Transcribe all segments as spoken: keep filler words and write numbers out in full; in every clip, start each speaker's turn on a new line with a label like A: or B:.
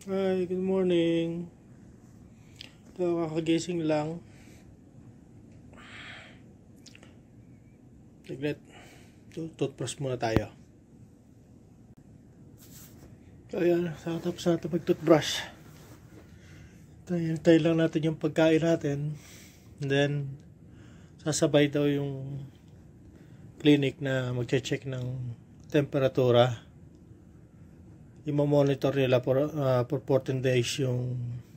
A: Hi, good morning. Ito, kakagising lang. Saglit. Toothbrush muna tayo. So, ayan. Tapos natin mag-toothbrush. Tayo lang natin yung pagkain natin. And then, sasabay daw yung clinic na mag-check ng temperatura. I-monitor nila for, uh, for fourteen days yung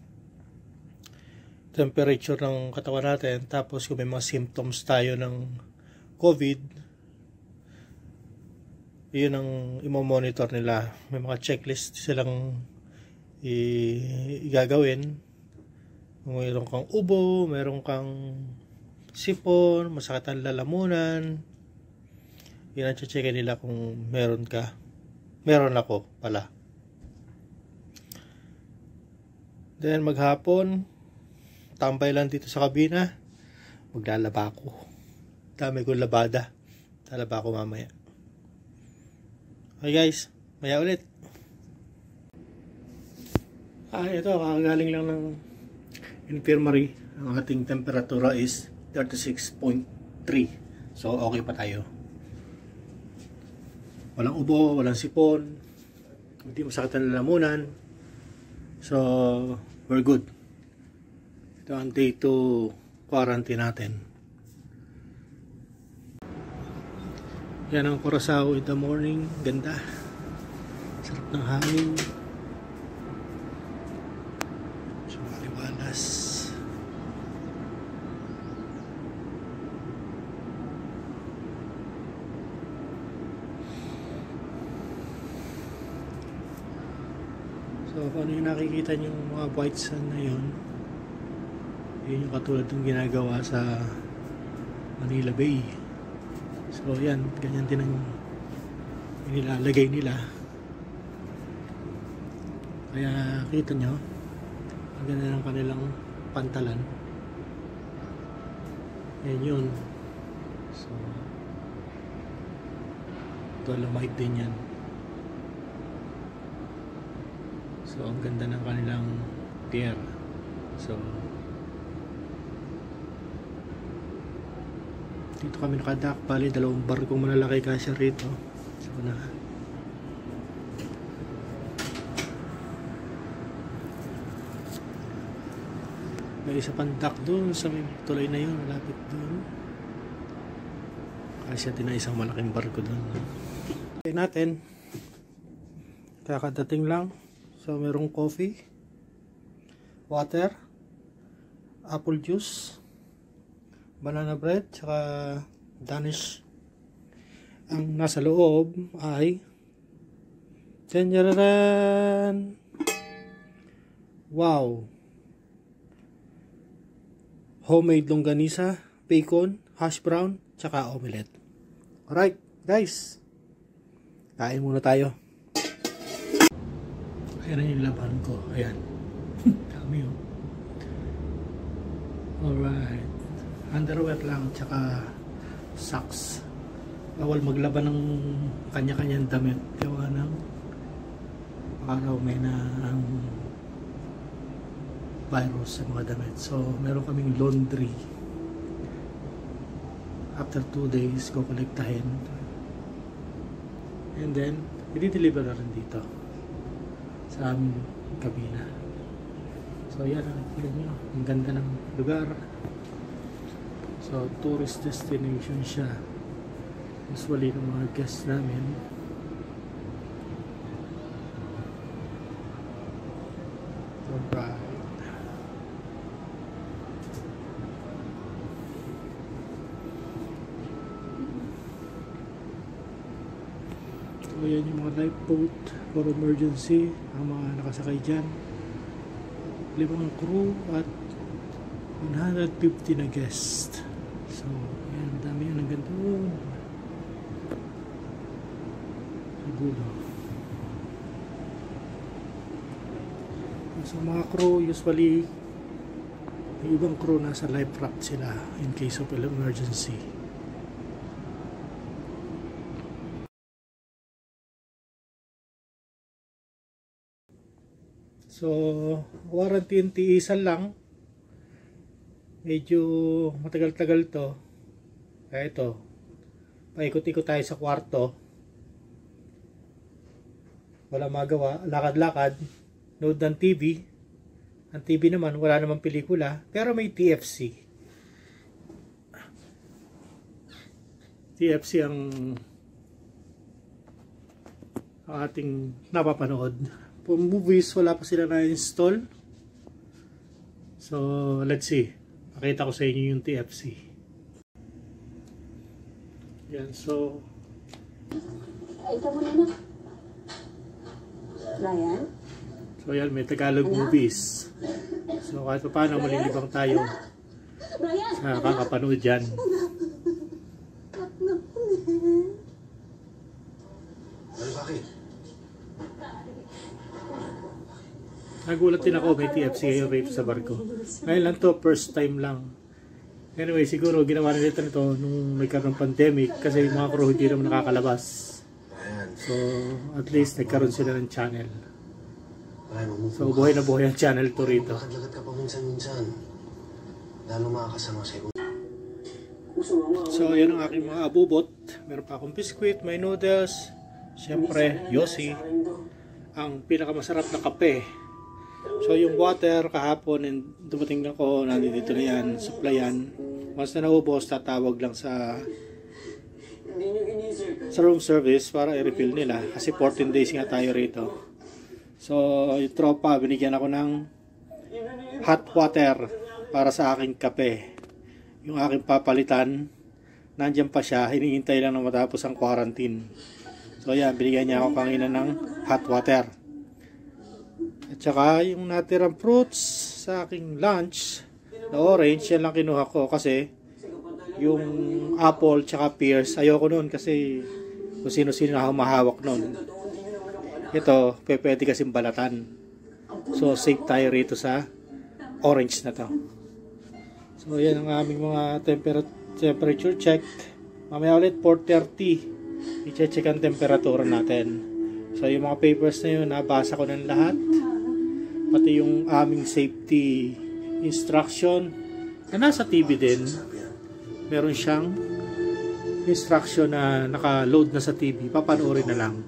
A: temperature ng katawan natin. Tapos kung may mga symptoms tayo ng COVID, yun ang i-monitor nila. May mga checklist silang i-gagawin. Kung mayroon kang ubo, mayroon kang sipon, masakit ang lalamunan, yun ang checkin nila kung meron ka. Meron ako pala. Then maghapon, tambay lang dito sa kabina, maglalaba ako. Dami kong labada. Lalaba ako mamaya. Okay guys, maya ulit. Ah, ito, kakagaling lang ng infirmary. Ang ating temperatura is thirty-six point three. So okay pa tayo. Walang ubo, walang sipon, hindi masakit ang lalamunan. So we're good. Ito ang day two quarantine natin. Yan ang Curaçao in the morning. Ganda. Sarap ng hangin. So maliwalas. So kung ano yung nakikita nyo mga white sun na yun, yun yung katulad ng ginagawa sa Manila Bay. So yan, ganyan din ang nilalagay nila. Kaya kita nyo, ang ganda ng kanilang pantalan. Yan yun. So dolomite din yan. So ang ganda ng kanilang pier. So dito kami nakadak. Bali dalawang barkong malalaki kasi rito. So na may isa pang dock doon sa may tulay na yun, malapit doon. Kasi din na isang malaking barko doon. Okay natin, kakadating lang. So merong coffee, water, apple juice, banana bread, tsaka Danish. Ang nasa loob ay tanjaran. Wow! Homemade longganisa, bacon, hash brown, tsaka omelette. Alright, guys. Kain muna tayo. Ayan yung laban ko. Ayan. Dami yun. Alright. Underwear lang, tsaka socks. Bawal maglaban ng kanya-kanyang damit. Gawa ng araw may na ang virus sa mga damit. So, meron kaming laundry. After two days, kukolektahin. And then, i-deliver na rin dito sa aming kabina. So yan, nakikita nyo, ang ganda ng lugar. So tourist destination siya. Usually ng mga guests namin. Alright. So yan yung mga lifeboat for emergency, ang mga nakasakay dyan. Limang crew at one hundred fifty na guest. So yan, dami yan hanggang doon sa dulo. So mga crew, usually yung ibang crew nasa life raft sila in case of emergency. So, warranty and tiisan lang. Medyo matagal-tagal to. Kaya ito, paikot-ikot tayo sa kwarto. Wala magawa, lakad-lakad, nood ng T V. Ang T V naman, wala namang pelikula, pero may T F C. T F C ang, ang ating napapanood. For movies, wala pa sila na-install. So, let's see. Pakita ko sa inyo yung T F C. Yan, so...
B: Ito mo na. Ryan?
A: So yan, may Tagalog movies. So kahit pa paano malilibang tayo sa kakapanood dyan. Nagulat din ako, may T F C yung rape sa barko. Ngayon lang to, first time lang. Anyway, siguro ginawa nila ito nung may karoon ng pandemic kasi mga crew hindi naman nakakalabas. So, at least nagkaroon sila ng channel. So, buhay na buhay ang channel to rito.
C: Lakad-lakad ka pa minsan-minsan. Lalo makakasama sa ibang...
A: So, yan ang aking mga abubot. Meron pa akong biscuit, may noodles. Siyempre, yosi. Ang pinakamasarap na kape. So, yung water kahapon, and dumating ako, nandito na yan, supply yan. Once na naubos, tatawag lang sa sa room service para i-refill nila. Kasi fourteen days nga tayo rito. So, yung tropa, binigyan ako ng hot water para sa aking kape. Yung aking papalitan, nandiyan pa siya, hinihintay lang na matapos ang quarantine. So, yan, binigyan niya ako kanina ng hot water. At saka, yung natirang fruits sa aking lunch, na orange, yan lang kinuha ko kasi yung apple tsaka pears, ayoko nun kasi kung sino-sino na humahawak nun. Ito, pwede kasing balatan. So, safe tayo rito sa orange na to. So, yan ang aming mga temper temperature check. Mamaya ulit, four thirty. I-check ang temperatura natin. So, yung mga papers na yun, nabasa ko ng lahat. Pati yung aming safety instruction na nasa T V din. Meron siyang instruction na naka-load na sa T V. Papanoorin na lang.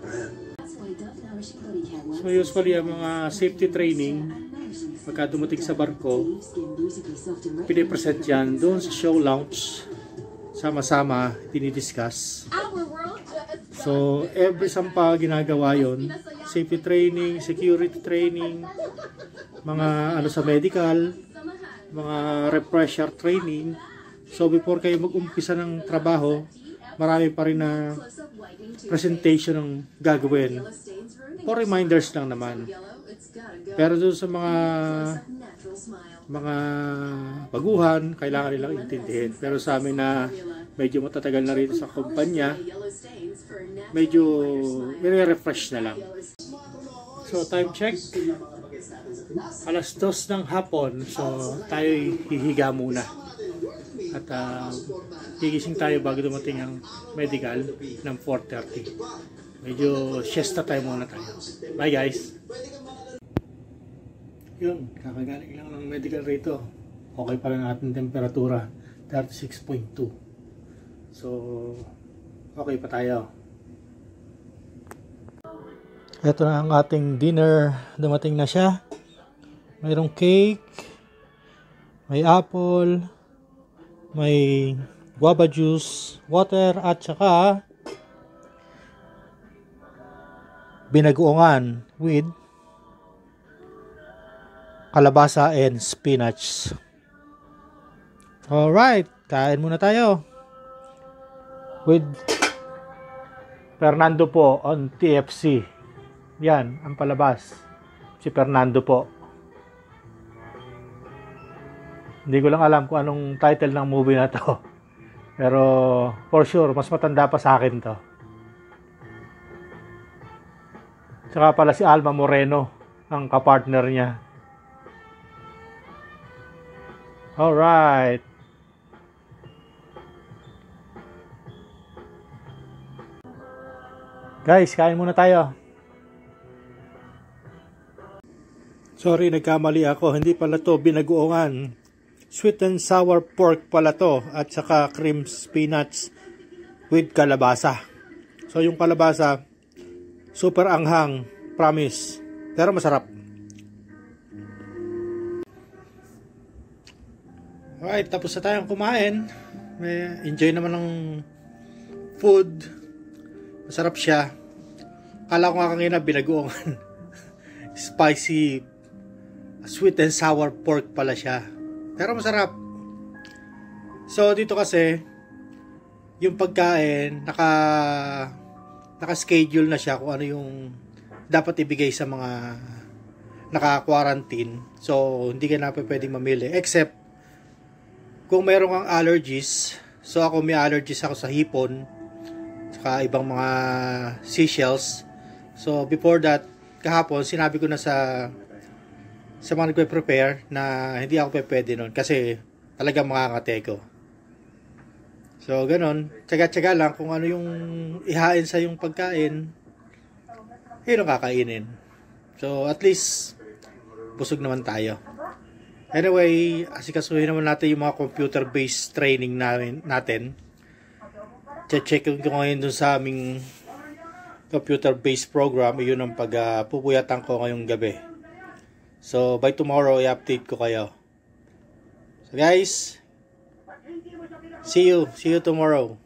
A: So usually ang mga safety training pagka dumating sa barko, pinipresent yan doon sa show lounge. Sama-sama dinidiscuss. So every sampa ginagawa yon. Safety training, security training, mga ano sa medical, mga refresher training. So before kayo mag-umpisa ng trabaho, marami pa rin na presentation ng gagawin. For reminders lang naman. Pero doon sa mga mga baguhan, kailangan nilang intindihin. Pero sa amin na medyo matatagal na rito sa kumpanya, medyo nire-refresh na lang. So time check, alas dos ng hapon. So tayo hihiga muna. At uh, gigising tayo bago dumating ang medical ng four thirty. Medyo siesta time muna tayo. Bye guys! Yun, kakagaling lang ng medical rito. Okay pa rin ang ating temperatura, thirty-six point two. So, okay pa tayo. Ito na ang ating dinner. Dumating na siya. Mayroong cake, may apple, may guava juice, water, at saka binagoongan with kalabasa and spinach. Alright, kain muna tayo. With Fernando po on T F C. Yan, ang palabas. Si Fernando po. Hindi ko lang alam kung anong title ng movie na to. Pero for sure, mas matanda pa sa akin to. Tsaka pala si Alma Moreno, ang kapartner niya. Alright. Guys, kain muna tayo. Sorry, nagkamali ako. Hindi pala to binagoongan. Sweet and sour pork pala to. At saka cream spinach with kalabasa. So yung kalabasa, super anghang. Promise. Pero masarap. Alright, tapos na tayong kumain. May enjoy naman ng food. Masarap siya. Kala ko nga kanina binagoongan. Spicy, sweet and sour pork pala siya. Pero masarap. So dito kasi yung pagkain naka naka-schedule na siya kung ano yung dapat ibigay sa mga naka-quarantine. So hindi ka na pwedeng mamili except kung mayroon kang allergies. So ako may allergies ako sa hipon saka ibang mga seashells. So before that, kahapon sinabi ko na sa sa mga nagpe-prepare na hindi ako pwede nun kasi talagang makakate ko. So ganun, tsaga-tsaga lang kung ano yung ihain sa yung pagkain, yun ang kakainin. So at least busog naman tayo. Anyway, asikasuhin naman natin yung mga computer-based training namin, natin. Check ko ngayon dun sa aming computer-based program. Yun ang pagpupuyatan uh, ko ngayong gabi. So, by tomorrow, i-update ko kayo. So, guys, see you. See you tomorrow.